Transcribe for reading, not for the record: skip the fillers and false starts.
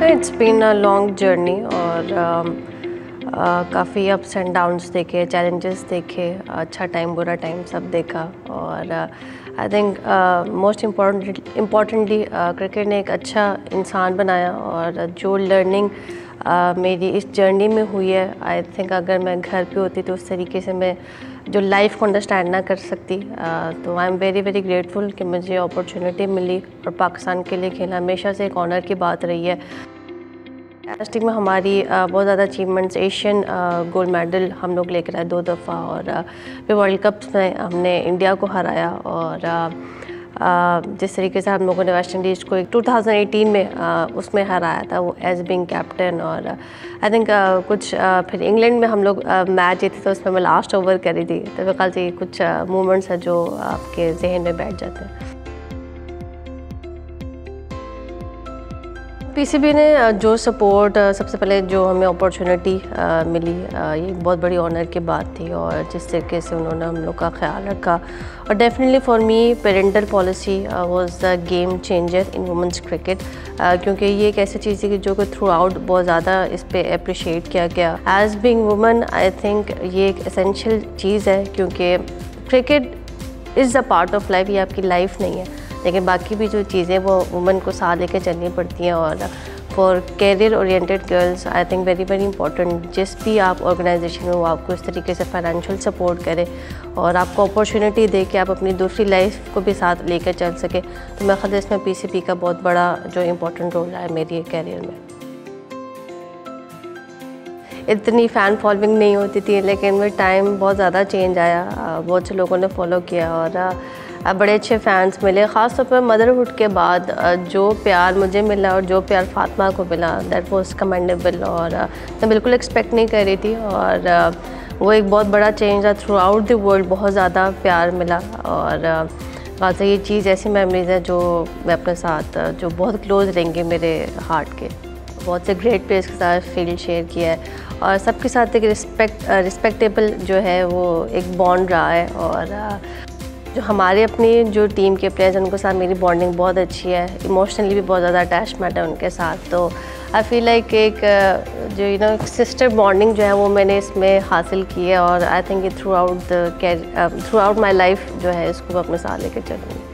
It's been a long journey और काफ़ी ups and downs देखे, चैलेंजेस देखे, अच्छा टाइम बुरा टाइम सब देखा। और I think most importantly cricket ने एक अच्छा इंसान बनाया। और जो लर्निंग मेरी इस जर्नी में हुई है, आई थिंक अगर मैं घर पे होती तो उस तरीके से मैं जो लाइफ को अंडरस्टैंड ना कर सकती। तो I am very very grateful कि मुझे अपॉर्चुनिटी मिली और पाकिस्तान के लिए खेलना हमेशा से एक ऑनर की बात रही है। टेस्टिंग में हमारी बहुत ज़्यादा अचीवमेंट्स, एशियन गोल्ड मेडल हम लोग लेकर आए 2 दफ़ा, और फिर वर्ल्ड कप्स में हमने इंडिया को हराया। और जिस तरीके से हम लोगों ने वेस्ट इंडीज़ को 2018 में उसमें हराया था, वो एज बिंग कैप्टन। और आई थिंक कुछ फिर इंग्लैंड में हम लोग मैच जीते थे, उसमें मैं लास्ट ओवर करी थी। तो मेरे ख्याल से कुछ मोमेंट्स हैं जो आपके जहन में बैठ जाते हैं। पीसीबी ने जो सपोर्ट, सबसे पहले जो हमें अपॉर्चुनिटी मिली, ये बहुत बड़ी ऑनर की बात थी। और जिस तरीके से उन्होंने हम लोग का ख्याल रखा, और definitely for me parental policy was the game changer in women's cricket, क्योंकि ये एक ऐसी चीज़ है कि जो कि थ्रू आउट बहुत ज़्यादा इस पर अप्रिशिएट किया गया। As being woman I think ये एक एसेंशियल चीज़ है, क्योंकि cricket is a part of life, ये आपकी लाइफ नहीं है, लेकिन बाकी भी जो चीज़ें वो वुमेन को साथ लेकर चलनी पड़ती हैं। और for career oriented girls I think very very important, जिस भी आप ऑर्गेनाइजेशन में वो आपको इस तरीके से फाइनेंशियल सपोर्ट करे और आपको अपॉर्चुनिटी दे कि आप अपनी दूसरी लाइफ को भी साथ लेकर चल सके। तो मैं ख्याल इसमें पीसीबी का बहुत बड़ा जो इम्पोर्टेंट रोल है मेरी कैरियर में। इतनी फ़ैन फॉलोइंग नहीं होती थी, लेकिन में टाइम बहुत ज़्यादा चेंज आया, बहुत से लोगों ने फॉलो किया और बड़े अच्छे फ़ैन्स मिले। ख़ास तौर पर मदरहुड के बाद जो प्यार मुझे मिला और जो प्यार फातिमा को मिला, दैट वाज कमेंडेबल। और मैं बिल्कुल एक्सपेक्ट नहीं कर रही थी, और वो एक बहुत बड़ा चेंज था। थ्रू आउट द वर्ल्ड बहुत ज़्यादा प्यार मिला। और ख़ास ये चीज़ ऐसी मेमोरीज़ है जो मैं अपने साथ, जो बहुत क्लोज रहेंगे मेरे हार्ट के। बहुत से ग्रेट प्लेयर्स के साथ फील्ड शेयर किया है, और सबके साथ एक रिस्पेक्टेबल जो है वो एक बॉन्ड रहा है। और जो हमारे अपनी जो टीम के प्लेयर्स हैं उनके साथ मेरी बॉन्डिंग बहुत अच्छी है, इमोशनली भी बहुत ज़्यादा अटैचमेंट है उनके साथ। तो आई फील लाइक एक जो सिस्टर बॉन्डिंग जो है वो मैंने इसमें हासिल की है। और I think throughout my life जो है इसको मैं अपने साथ लेकर चलूँगी।